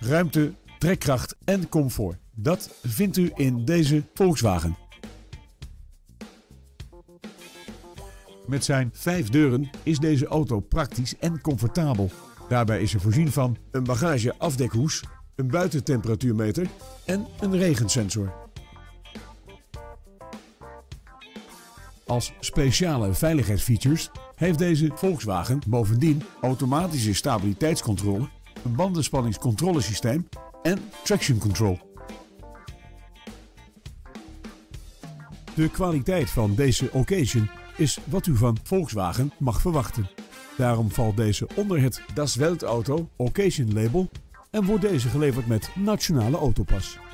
ruimte, trekkracht en comfort. Dat vindt u in deze Volkswagen. Met zijn 5 deuren is deze auto praktisch en comfortabel. Daarbij is er voorzien van een bagageafdekhoes, een buitentemperatuurmeter en een regensensor. Als speciale veiligheidsfeatures heeft deze Volkswagen bovendien automatische stabiliteitscontrole, een bandenspanningscontrolesysteem en traction control. De kwaliteit van deze occasion is wat u van Volkswagen mag verwachten. Daarom valt deze onder het Das Weltauto Occasion label en wordt deze geleverd met Nationale Autopas.